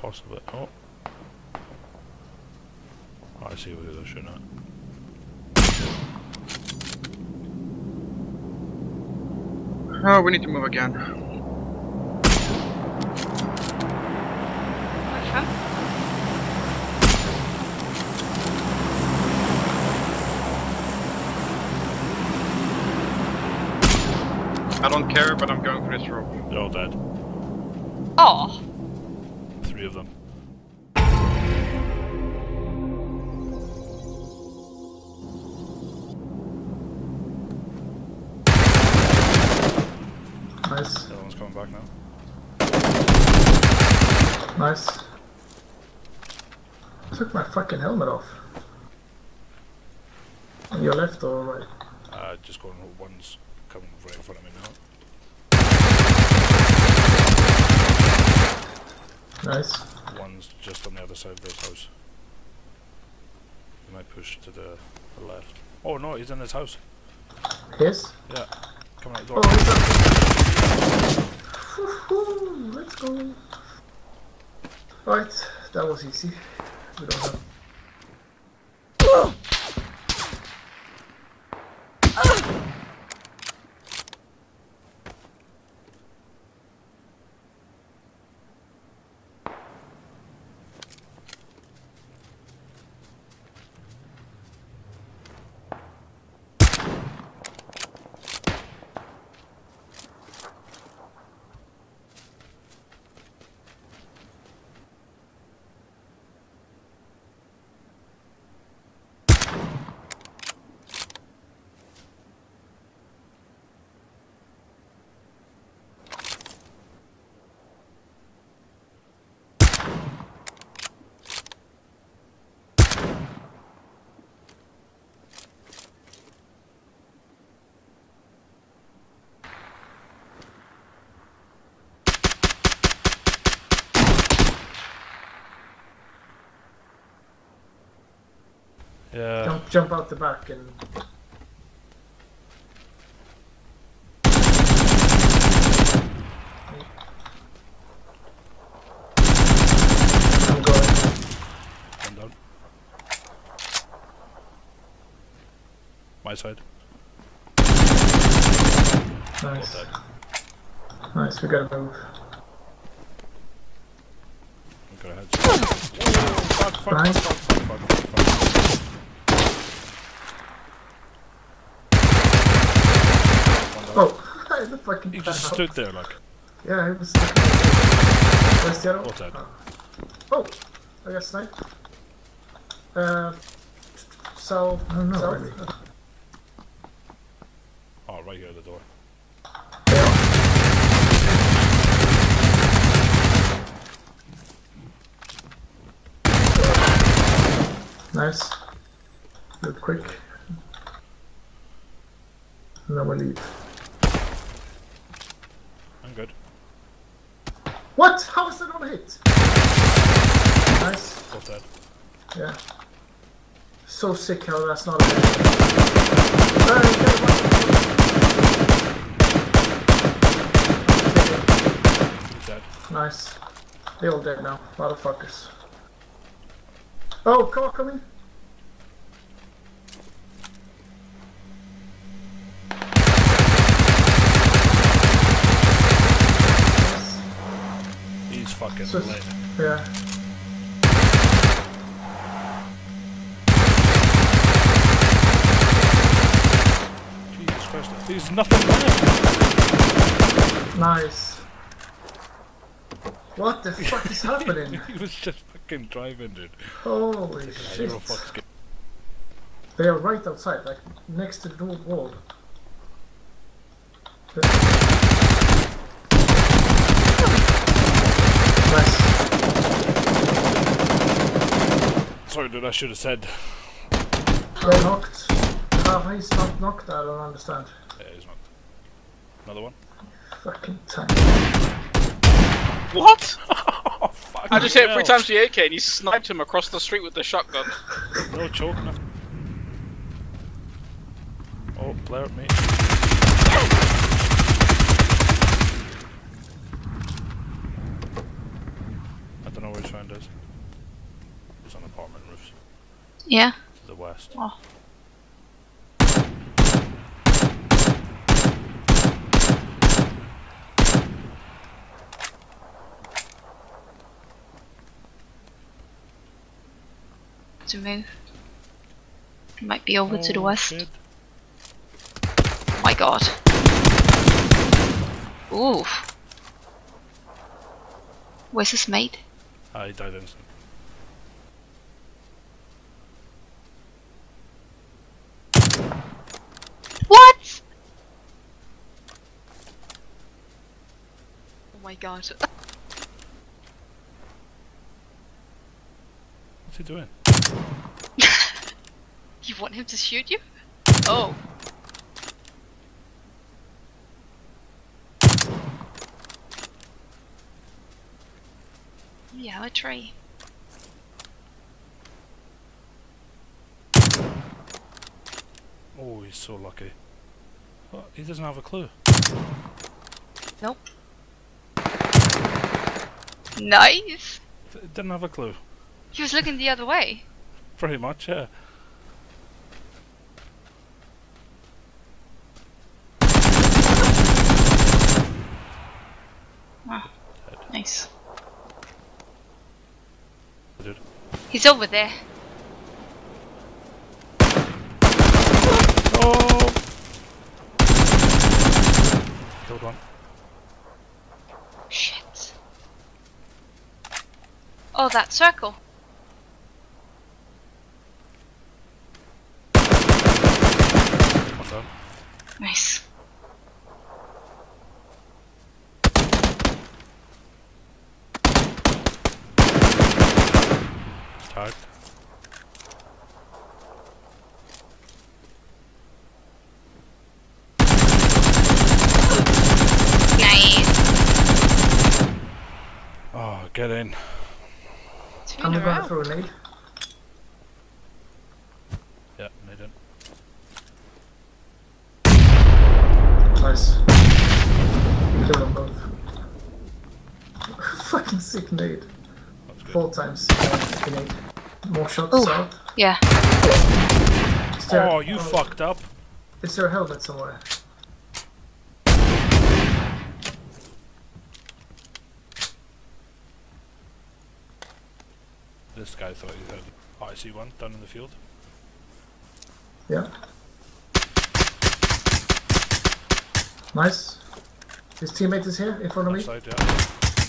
Possibly. Oh. I see who they're shooting at. Oh, we need to move again. Okay. I don't care, but I'm going for this rope. They're all dead. Oh. 3 of them. Nice. The other one's coming back now. Nice. I took my fucking helmet off. On your left or right? Just going. One's coming right in front of me now. Nice. One's just on the other side of this house. He might push to the left. Oh no, he's in his house. His? Yeah. Coming out the door. Oh, he's up. Woohoo, let's go. Right, that was easy. We don't have. Yeah. Jump out the back and. I'm going. One down. My side. Nice. All dead. Nice, we gotta move. I'm gonna head. Fuck. Nice. Oh, the fucking. He just stood there like. Yeah, he was. Where's the other one? All dead. Oh, I got sniped. So I don't know. Really. Oh, right here at the door. Nice. Real quick. And then we leave. I'm good. What? How is that not a hit? Nice. All dead. Yeah. So sick how that's not a hit. He's dead. Nice. They all dead now. Motherfuckers. Oh, car coming. He's fucking So- lit. Yeah. Jesus Christ. There's nothing left. Nice. What the fuck is happening? He was just fucking driving, dude. Holy shit. Zero fucks game. They are right outside, like next to the door wall. Nice. Sorry, dude, I should have said. They're knocked. How he's not knocked, I don't understand. Yeah, he's not. Another one. Fucking tank. What? Oh, fuck. I just hit it 3 times with the AK and he sniped him across the street with the shotgun. No choke, no. Oh, Blair at me. I don't know know where his friend is? He's on apartment roofs. Yeah. To the west. Oh. To move. Might be over to the west. Shit. Oh my god. Ooh. Where's his mate? He died instant. What? Oh my god. What's he doing? You want him to shoot you? Oh. Yeah, a tree. Oh, he's so lucky. Oh, he doesn't have a clue. Nope. Nice! Didn't have a clue. He was looking the other way. Pretty much, yeah. Oh, nice. Dude. He's over there. Oh! Killed one. Shit. Oh, that circle. One down. Nice. He's tagged. Nice. Oh, get in. Two I'm in a gonna row. throw a nade. Yeah, made in. Nice. Kill them both. Fucking sick nade. That's good. 4 times nade. More shots Ooh. out. Yeah. Is there- Oh, you fucked up. Is there a helmet somewhere? This guy thought he had. Oh, I see one down in the field. Yeah. Nice. His teammate is here in front of me. Outside, yeah.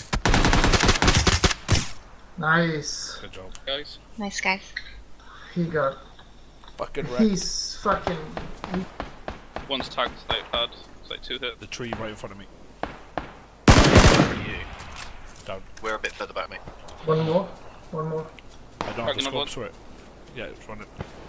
Nice. Good job. Guys. Nice guys. He got. Fucking wrecked. He's fucking. One's tagged, they had. It's like 2 hit. The tree right in front of me. You. Down. We're a bit further back, mate. One more. One more. I don't have Cracking the another scopes for it. Yeah, it's running.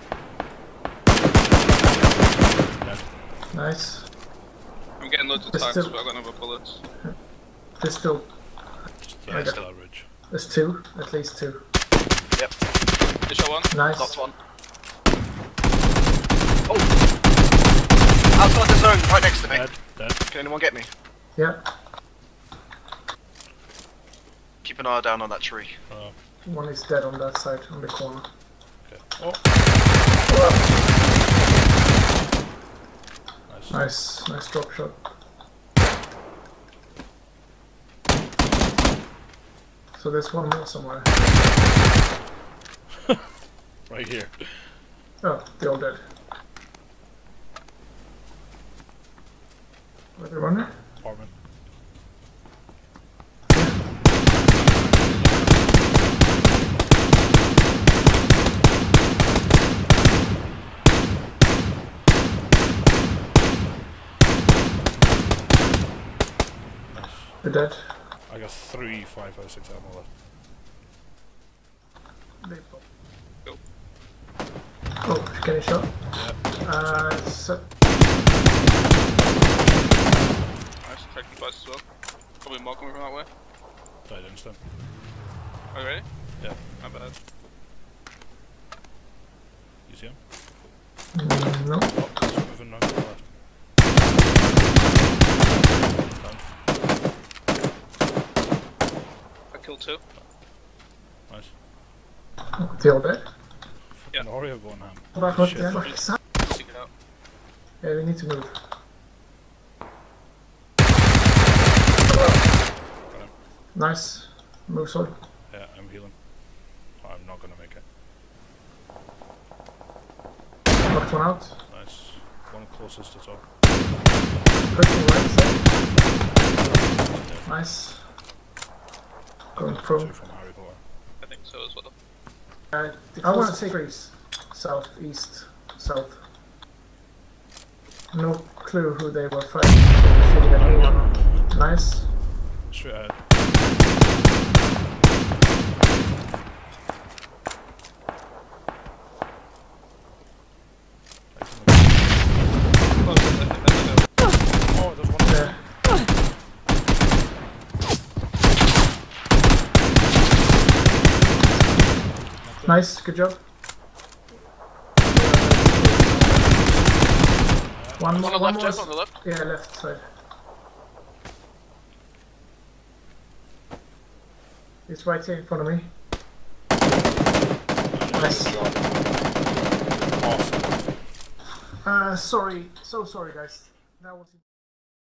Dead. Nice. I'm getting loads of There's tags, still- but I've got no other bullets. There's still. Yeah, Okay. still average. There's 2. At least 2. Yep. They shot one. Nice. Knocked one. Oh! Outside the zone, right next to me. Dead, dead. Can anyone get me? Yeah. Keep an eye down on that tree. One is dead on that side, on the corner. Okay. Oh! Nice. Nice. Nice drop shot. So there's one more somewhere. Right here. Oh, they're all dead. Where they running? Apartment. They're dead. I got 3 5.56 ammo left. They pop. Go. Oh, getting shot. Yeah. So, Nice, tagged twice as well. Probably more coming from that way. Died instant. Are you ready? Yeah. My bad. You see him? no. Oh, he's moving round to the left. Down. I killed 2. Nice. They all dead? Yeah. Fucking Oreo going ham. Go back, what Shit. the fuck? Stick it out. Yeah, we need to move. Nice. Move, sorry. Yeah, I'm healing. I'm not gonna make it. Knocked one out. Nice. One closest to top. Pushing right side. Nice. Going Two pro. from Harry Potter. I think so as well. I want to take freeze. South, east, south. No clue who they were fighting. Shooting at me or not. Nice. Straight ahead. Oh, there's one Yeah. Nice, good job. One On the left, more. Jeff, on the left. Yeah, left side. It's right here in front of me. Nice. awesome. Sorry, so sorry guys. That was